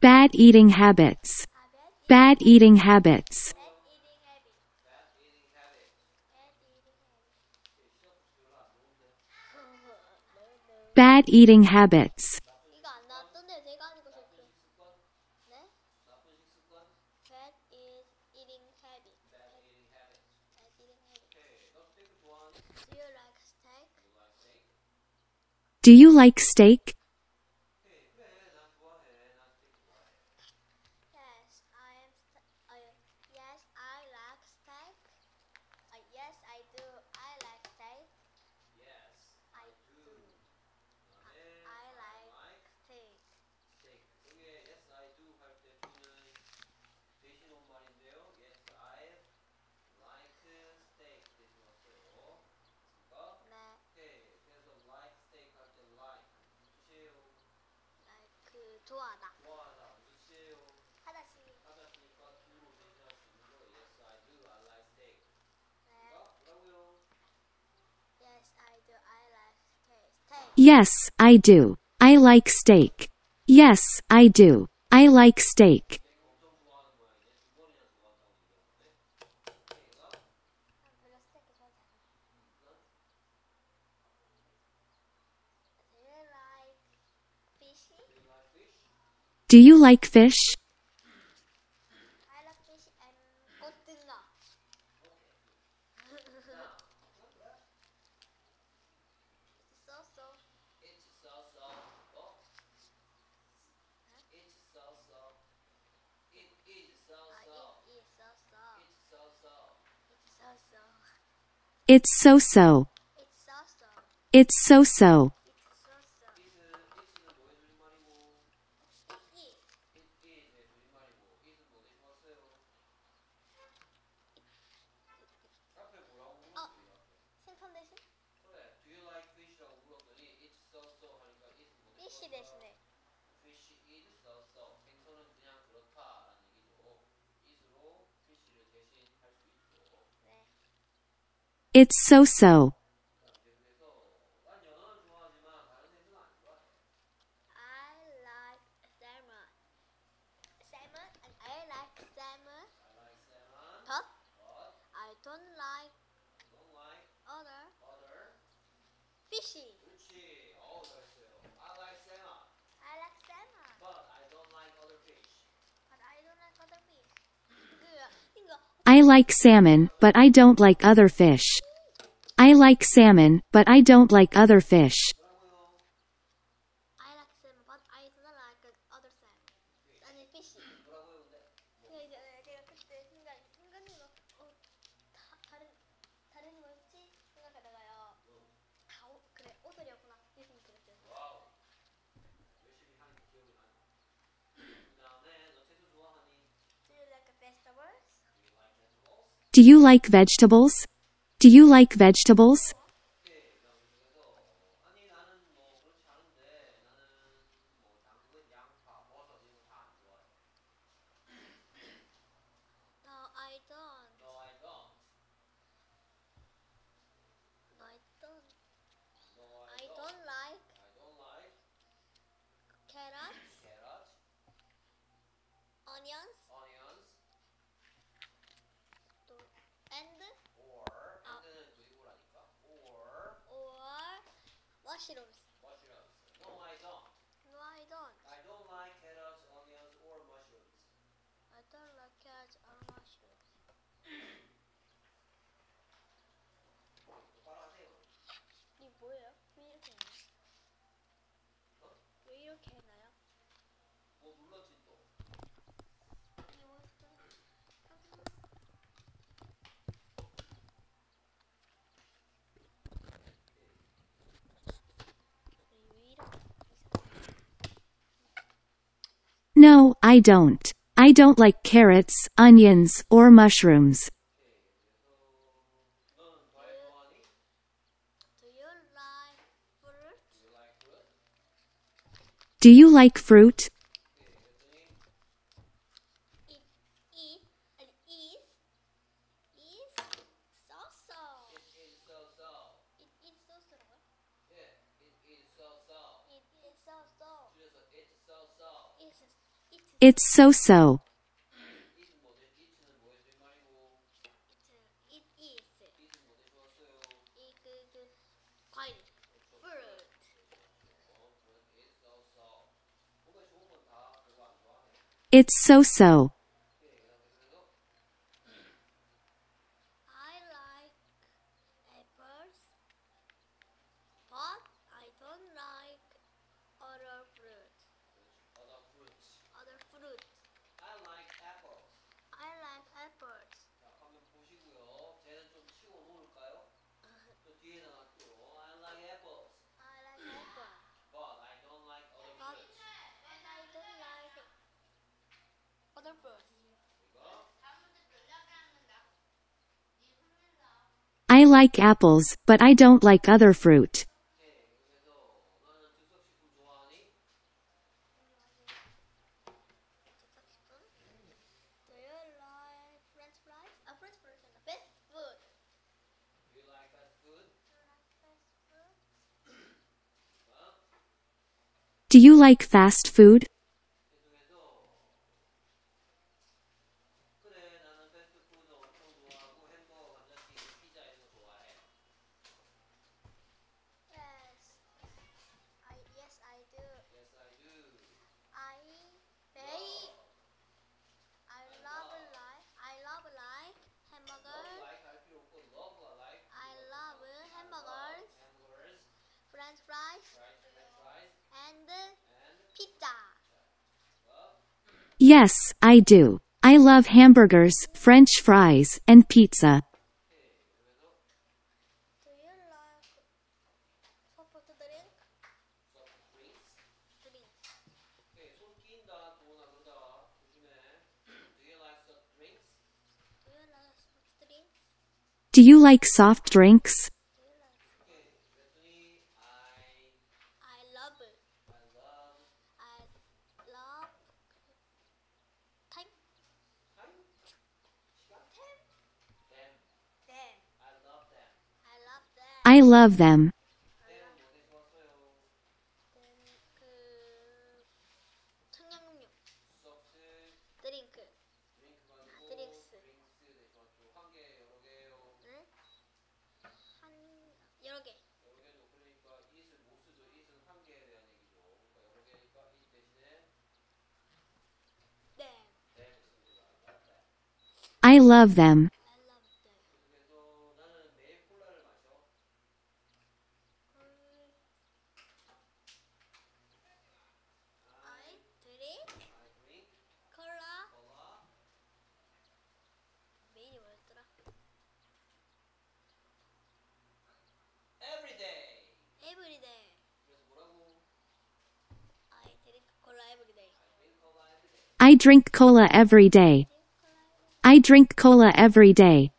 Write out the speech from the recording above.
Bad eating habits. Bad eating habits. Bad eating habits. 이거 안 나왔던데 제가 하니까 좋고. 네? Bad is eating habit. Bad eating habit. Do you like steak? Do you like steak? Yes, I am. Yes, I like steak. Yes, I do. I like steak. Yes, I do. I like steak. steak. 여기에 yes I do 할 때 do는 대신 온 말인데요. Yes I like steak 대신 왔어요. 맞습니까? 네, 오케이. 그래서 like steak 할 때 like 무슨 뜻이에요? like 좋아하다. 좋아하다 무슨 뜻이에요? 하다시. 하다시니까 do로 대신할 수 있는 거 yes I do I like steak. 네. 뭐라고요? Yes, I do. I like steak. Yes, I do. I like steak. Yes, I do. I like steak. steak 엄청 좋아하는 모양이네. 두 번이나 좋아한다고 얘기하는데. 오케이가 별로 스테이크 좋아하지 않아. Do you like fishy? do you like fish? Do you like fish? I like fish and 꽃등어. So. It's so-so. It's so-so. It is so-so. It is so. It's so-so. It's so. It's so-so. It's so. It's so-so. It's so. it은 뭐의 줄임말이고 It is. it is의 줄임말이고 it은 뭐 대신 왔어요? 앞에 뭐라고 물었어요? 생선 대신? 그래 do you like fish라고 물었더니 it's so-so 하니까 it은 뭐 대신 Fish 왔다? 대신에. fish is so-so 생선은 그냥 그렇다라는 얘기죠 is로 fish를 대신할 수 있죠 네. It's so-so. 그래서 난 연어는 좋아하지만 다른 생선은 안 좋아해 I like salmon. Salmon and I like salmon. I like salmon But but I don't like don't like other other fishy. 그렇지 잘했어요 I like salmon I like salmon. but I don't like other fish But I don't like other fish. 이거 I like salmon, but I don't like other fish. I like salmon, but I don't like other fish. 뭐라고요? I like salmon, but I don't like other salmon. 아니 fishy. 뭐라고요 근데? 이제 제가 그때 순간이가 다른 뭐였지 생각하다가요. 그래 오돌이었구나 이 생각이 들었어요. 와우 열심히 하니까 기억이 나네 그 다음에 너 채소 좋아하니? Do you like vegetables? Do you like vegetables? Do you like vegetables? Do you like vegetables? 오케이 그 다음 중에서 아니 나는 뭐 그렇지 않은데 나는 뭐 당근, 양파, 버섯 이런 거 다 안 좋아해 No, I don't. No I don't No, I don't. No I don't like I don't like carrots, carrots, onions, onions and or and는 그리고라니까 or mushrooms. mushrooms No I don't No, I don't. I don't like carrots, onions or mushrooms I don't like carrots or mushrooms. 똑바로 하세요 이게 뭐예요? 왜 이렇게 했나요? 왜 이렇게 했나요? 뭐 눌렀지 또 이게 뭐였어? 왜 이렇게 No, I don't. I don't like carrots, onions, or mushrooms. 너는 과일 좋아하니? Do you like fruit? Do you like fruit? Do you like fruit? 그랬더니 It is so-so. It is so-so It is so-so라고요? Yeah, it is so-so It is so-so. 줄여서 it's so-so It's It's so-so. it은 뭐 대, it는 뭐의 줄임말이고 it is. it은 뭐 대주었어요. 과일. fruit. 그렇게 it's so so. 뭔가 좋은 건 다 별로 안 좋아해. It's so-so. 오케이, 그래서 I like apples, but I don't like other fruit. other fruits. Other fruit. I like apples. I like apples. 자, 화면 보시고요. 쟤는 좀 치워 놓을까요? 저 뒤에다 놨고요. I like apples, I like apple, but I don't like other but fruits. I don't like other fruits. 이거 I like apples, but I don't like other fruit. 오케이. 그래서 너는 즉석식품 좋아하니? Do you like French fries? French fries is the best food. Do you like fast food? Do you like fast food? 계속해서 그래 나는 패스트푸드 엄청 좋아하고 햄버거, 감자튀김, 피자 이런 거 좋아해. Yes, I do. Yes I do. I very I love like Love hamburger. like 할 필요 없고 love like I love hamburgers, hamburgers, French fries, fries, french fries, and and pizza. love. Yes, I do. I love hamburgers, French fries, and pizza. 오케이. 그래서 Do you like soft drink? soft drinks. Drinks. 오케이. 손 끼인다 도나 그러다 조심해. Do you like soft drinks? Do you like soft drinks? Do you like soft drinks? Do you like? 오케이. 그랬더니 I love I love time. time. 시간. them. Them. I love them. I love them. I love them. them 뭐 대주었어요? Them 청량음료. soft 드링크. 드링크 가지고 드링스. 드링스 대주었죠. 한 개, 여러 개요. 응? 한 여러 개. 여러 개도 그러니까 it을 못 쓰죠. it은 한 개에 대한 얘기죠. 그러니까 여러 개니까 it 대신에 Them. them 씁니다. like that. I love them. I love them. 그래서 나는 매일 콜라를 마셔. I drink I drink 콜라. cola 메인이 뭐였더라? every day. Every day. 그래서 뭐라고? I drink cola every day. I drink cola every day. I drink cola every day. I drink cola every day.